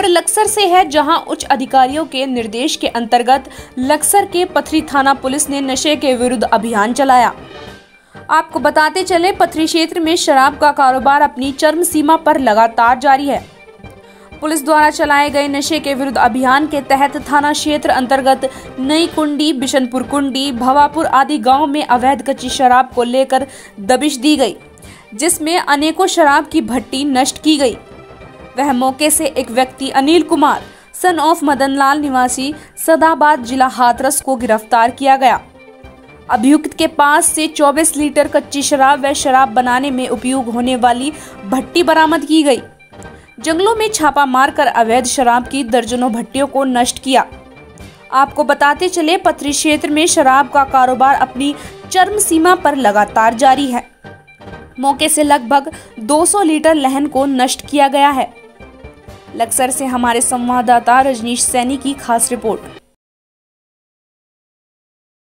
खबर लक्सर से है, जहां उच्च अधिकारियों के निर्देश के अंतर्गत लक्सर के पथरी थाना पुलिस ने नशे के विरुद्ध अभियान चलाया। आपको बताते चले, पथरी क्षेत्र में शराब का कारोबार अपनी चरम सीमा पर लगातार जारी है। पुलिस द्वारा चलाए गए नशे के विरुद्ध अभियान के तहत थाना क्षेत्र अंतर्गत नई कुंडी, बिशनपुर कुंडी, भवापुर आदि गांव में अवैध कच्ची शराब को लेकर दबिश दी गई, जिसमें अनेकों शराब की भट्टी नष्ट की गई। वह मौके से एक व्यक्ति अनिल कुमार सन ऑफ मदनल निवासी सदाबाद जिला हाथरस को गिरफ्तार किया गया। अभियुक्त के पास से 24 लीटर कच्ची शराब व शराब बनाने में उपयोग होने वाली भट्टी बरामद की गई। जंगलों में छापा मारकर अवैध शराब की दर्जनों भट्टियों को नष्ट किया। आपको बताते चले, पथरी क्षेत्र में शराब का कारोबार अपनी चरम सीमा पर लगातार जारी है। मौके से लगभग 200 लीटर लहन को नष्ट किया गया है। लक्सर से हमारे संवाददाता रजनीश सैनी की खास रिपोर्ट।